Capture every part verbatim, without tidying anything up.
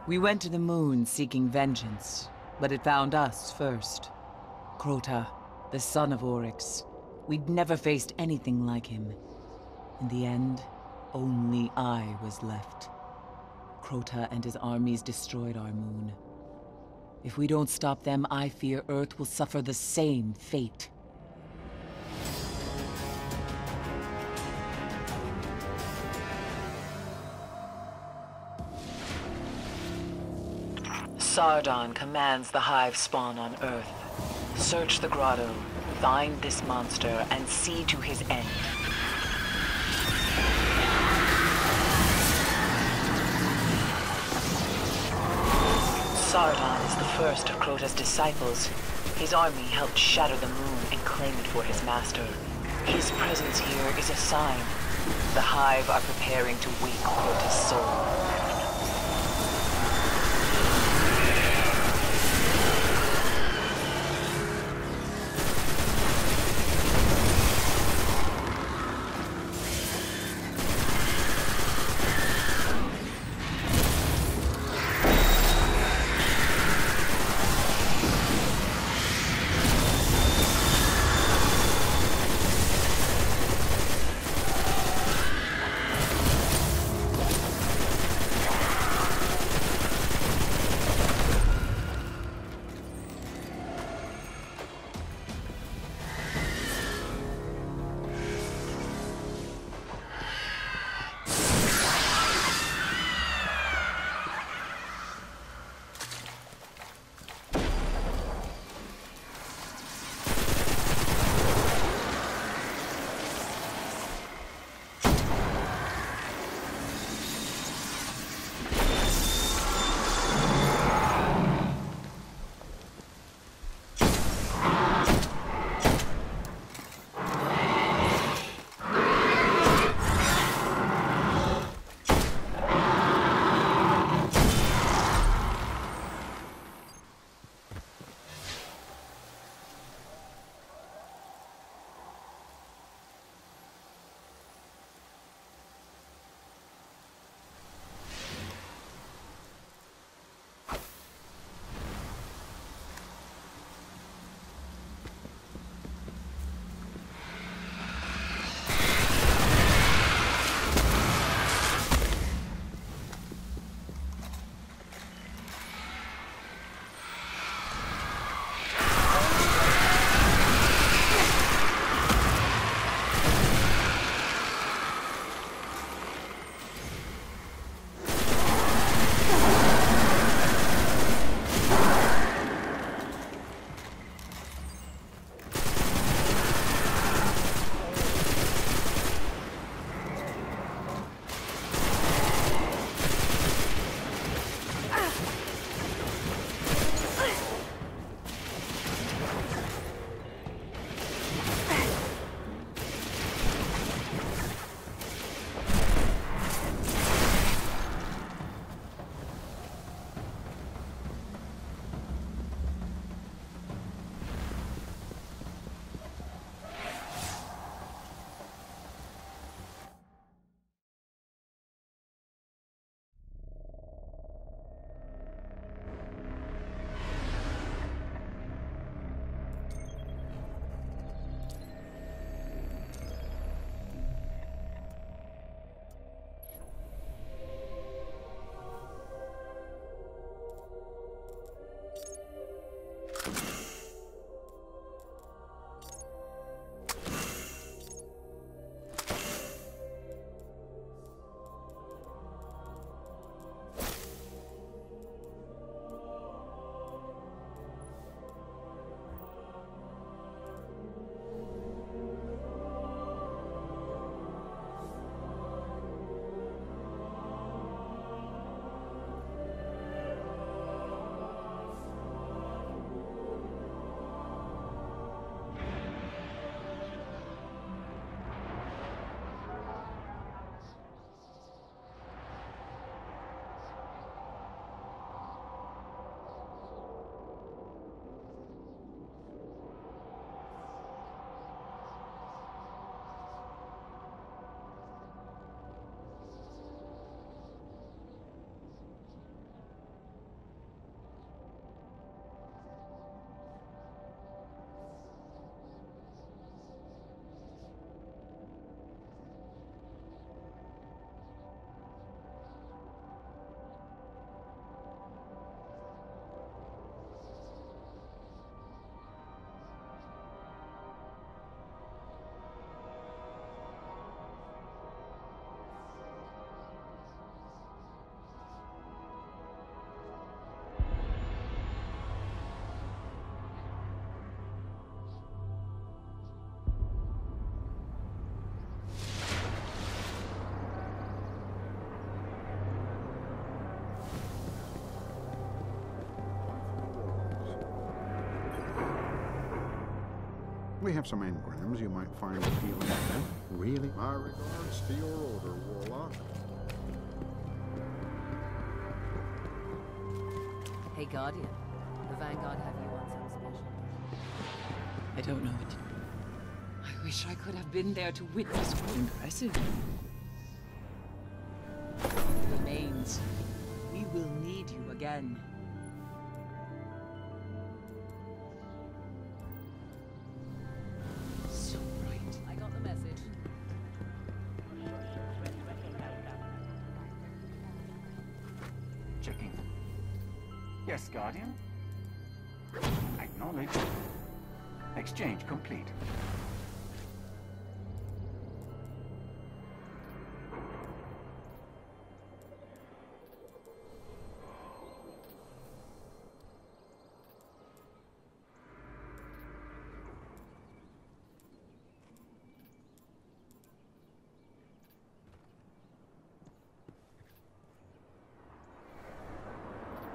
We went to the moon seeking vengeance, but it found us first. Crota, the son of Oryx. We'd never faced anything like him. In the end, only I was left. Crota and his armies destroyed our moon. If we don't stop them, I fear Earth will suffer the same fate. Sardon commands the hive spawn on Earth. Search the grotto, find this monster, and see to his end. Sardon is the first of Crota's disciples. His army helped shatter the moon and claim it for his master. His presence here is a sign. The hive are preparing to wake Crota's soul. We have some engrams you might find appealing to them. Really? My regards to your order, Warlock. Hey, Guardian. The Vanguard have you on some special? I don't know it. I wish I could have been there to witness what impressive. Remains. We will need you again. So bright. I got the message. Checking. Yes, Guardian. Acknowledged. Exchange complete.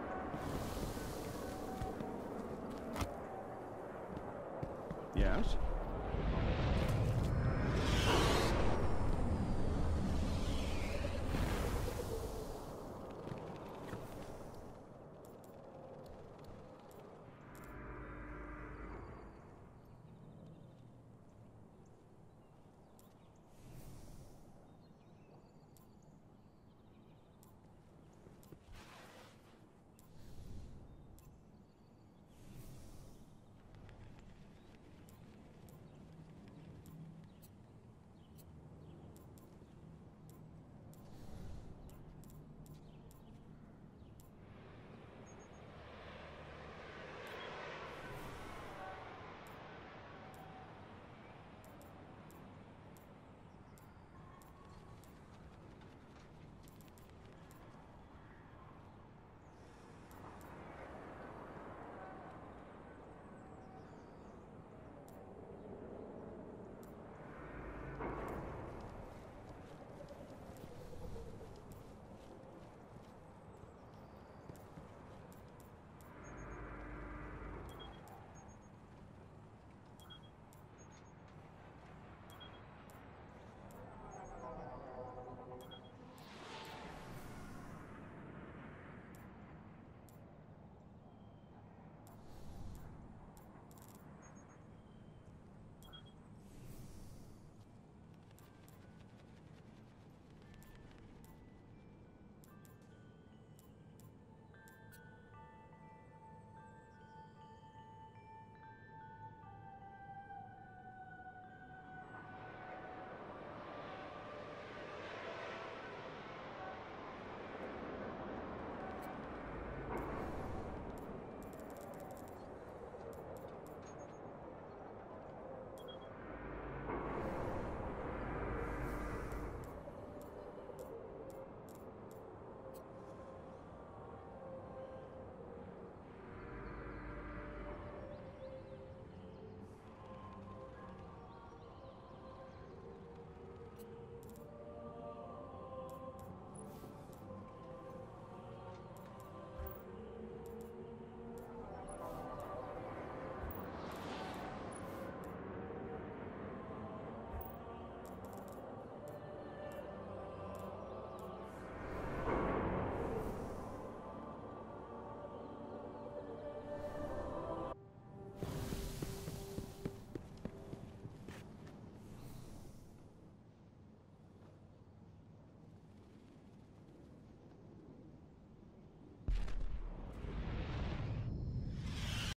Yes?